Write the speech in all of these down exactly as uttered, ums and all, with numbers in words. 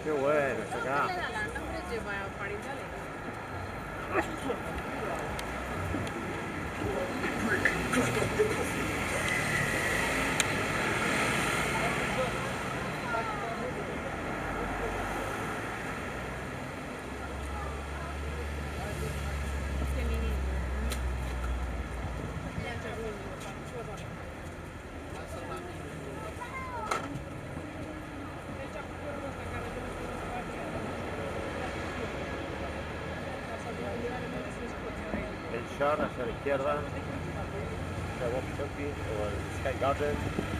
Qué bueno, está acá. El Shore hacia la izquierda, el Walkie Talkie o el Sky Garden.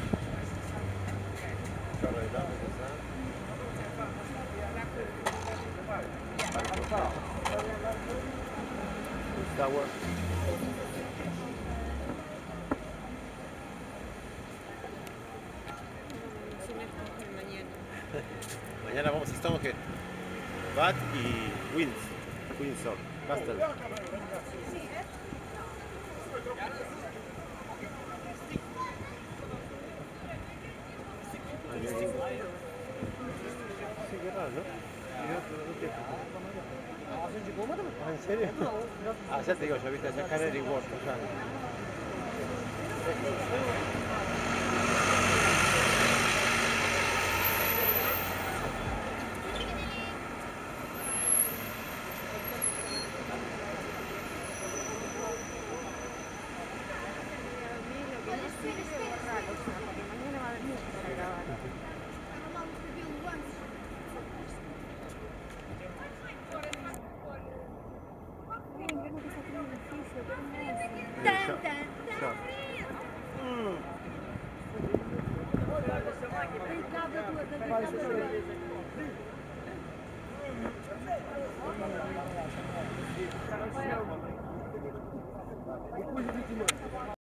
Shore de lado, Tower. Mañana vamos a Stonehenge, Bath y Windsor, Windsor, Castle. Sí, qué raro, ¿no? Ah, ¿en serio? Ah, ya te digo, yo viste, allá Canary Wharf, allá. Tan, tan, tan.